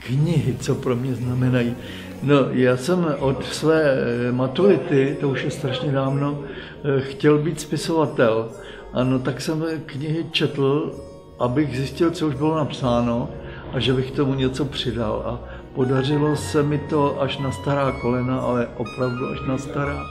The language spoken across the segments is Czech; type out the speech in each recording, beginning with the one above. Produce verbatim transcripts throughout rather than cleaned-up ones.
Knihy, co pro mě znamenají. No, já jsem od své maturity, to už je strašně dávno, chtěl být spisovatel. Ano, tak jsem knihy četl, abych zjistil, co už bylo napsáno a že bych tomu něco přidal. A podařilo se mi to až na stará kolena, ale opravdu až na stará.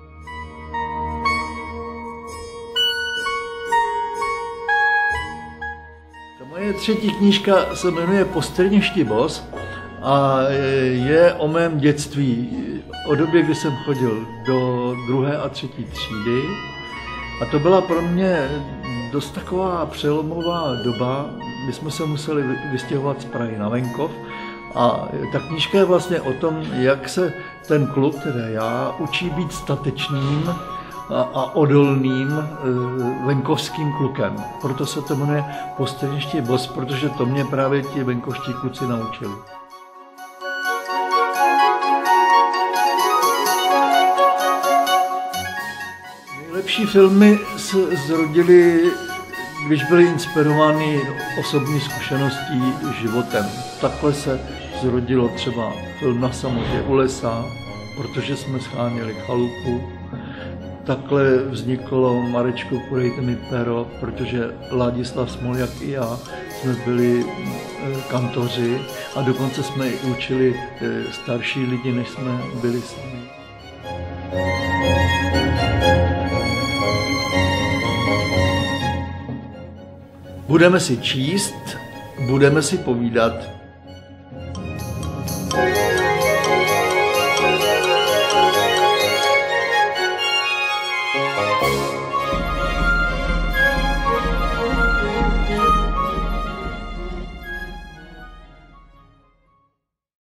Ta moje třetí knížka se jmenuje Postrně štibos a je o mém dětství, o době, kdy jsem chodil do druhé a třetí třídy. A to byla pro mě dost taková přelomová doba. My jsme se museli vystěhovat z Prahy na venkov a ta knížka je vlastně o tom, jak se ten kluk, tedy já, učí být statečným a, a odolným e, venkovským klukem. Proto se to jmenuje Postrně štibos, protože to mě právě ti venkovští kluci naučili. Nejlepší filmy se zrodily, když byly inspirovány osobní zkušeností životem. Takhle se zrodilo třeba film Na samotě u lesa, protože jsme scháněli chalupu. Takhle vzniklo Marečko, podejte mi pero, protože Ladislav Smoljak i já jsme byli kantoři a dokonce jsme i učili starší lidi, než jsme byli sami. Budeme si číst, budeme si povídat.